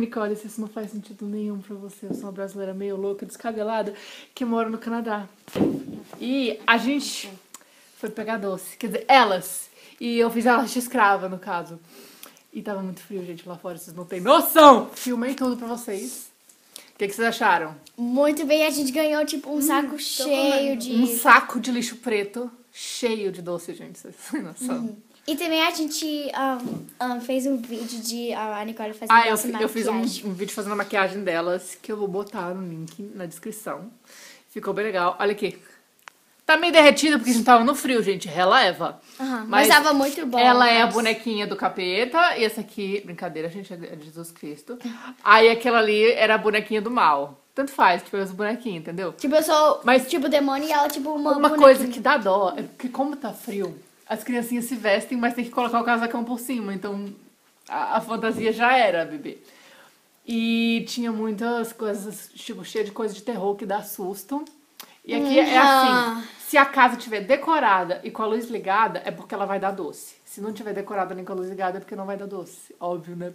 Nicole, se isso não faz sentido nenhum pra você. Eu sou uma brasileira meio louca, descabelada, que mora no Canadá. E a gente foi pegar doce. Quer dizer, elas. E eu fiz elas de escrava, no caso. E tava muito frio, gente, lá fora. Vocês não têm noção! Filmei tudo pra vocês. O que vocês acharam? Muito bem, a gente ganhou, tipo, um saco cheio de... Um saco de lixo preto cheio de doce, gente. Vocês têm noção? E também a gente fez um vídeo de a Nicole fazendo maquiagem. Eu fiz um vídeo fazendo a maquiagem delas, que eu vou botar no link na descrição. Ficou bem legal. Olha aqui. Tá meio derretida porque a gente tava no frio, gente. Releva. Mas tava muito bom. Ela é a bonequinha do capeta. E essa aqui, brincadeira, gente, é de Jesus Cristo. Aí aquela ali era a bonequinha do mal. Tanto faz, tipo, os bonequinhos, entendeu? Tipo, eu sou tipo demônio e ela tipo uma bonequinha. Coisa que dá dó é porque como tá frio, as criancinhas se vestem, mas tem que colocar o casacão por cima. Então a fantasia já era, bebê. E tinha muitas coisas, tipo, cheia de coisa de terror que dá susto. E aqui é assim, se a casa estiver decorada e com a luz ligada, é porque ela vai dar doce. Se não tiver decorada nem com a luz ligada, é porque não vai dar doce. Óbvio, né?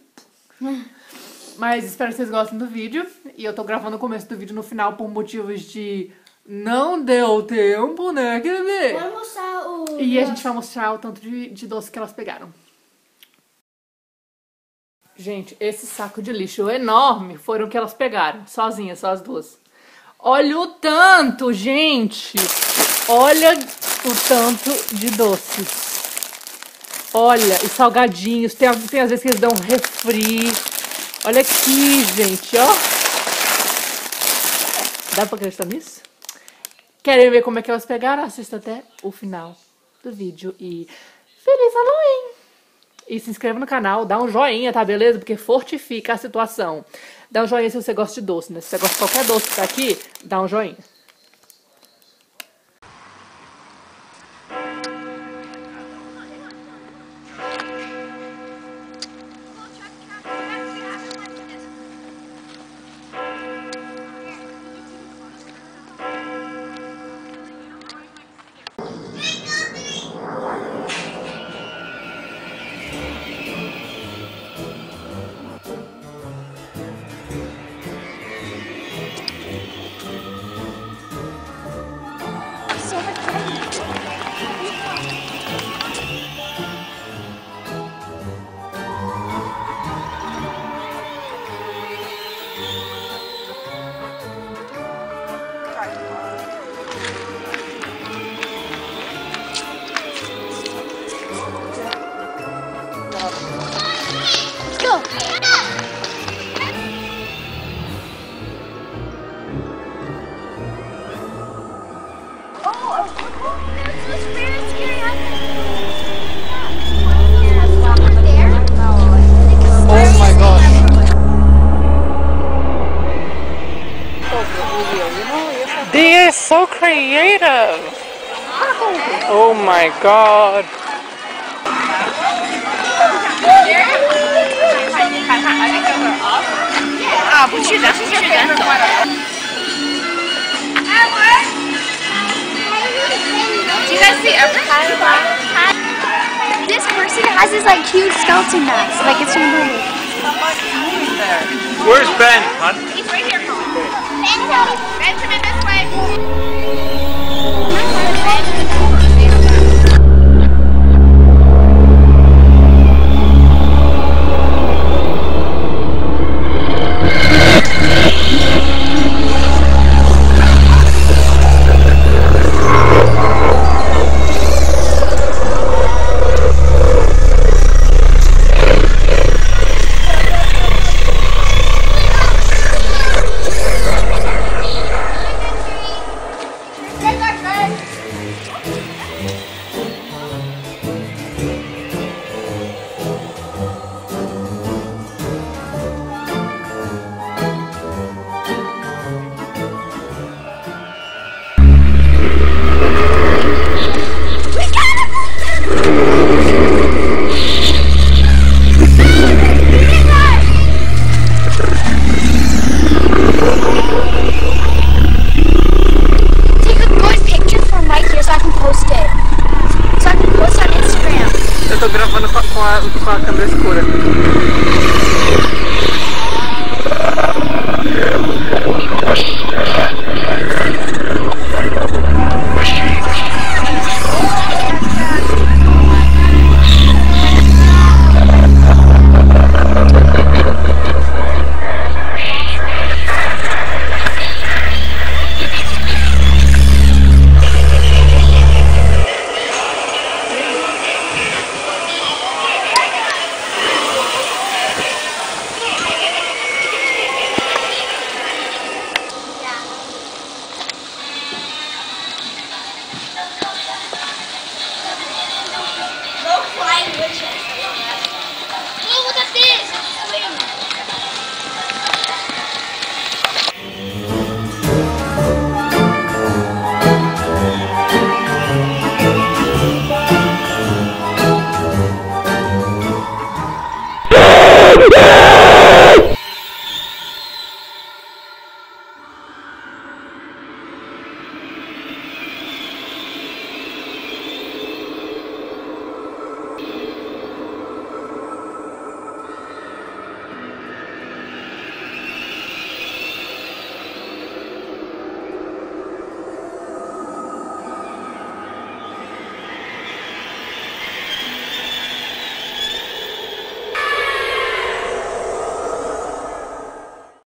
Mas espero que vocês gostem do vídeo. E eu tô gravando o começo do vídeo no final por motivos de... Não deu tempo, né, bebê? Vamos mostrar o... E a gente vai mostrar o tanto de doce que elas pegaram. Gente, esse saco de lixo enorme foram o que elas pegaram. Sozinhas, só as duas. Olha o tanto, gente! Olha o tanto de doces. Olha, e salgadinhos. Tem às vezes que eles dão refri. Olha aqui, gente, ó. Dá pra acreditar nisso? Querem ver como é que elas pegaram? Assista até o final do vídeo. E feliz Halloween! E se inscreva no canal, dá um joinha, tá, beleza? Porque fortifica a situação. Dá um joinha se você gosta de doce, né? Se você gosta de qualquer doce que tá aqui, dá um joinha. They are so creative! Oh my god! Do you guys see everything? This person has this like huge skeleton mask, like it's from a movie. Where's Ben, hon? He's right here. Benjamin, this way. Eu tô gravando com a câmera escura. switching.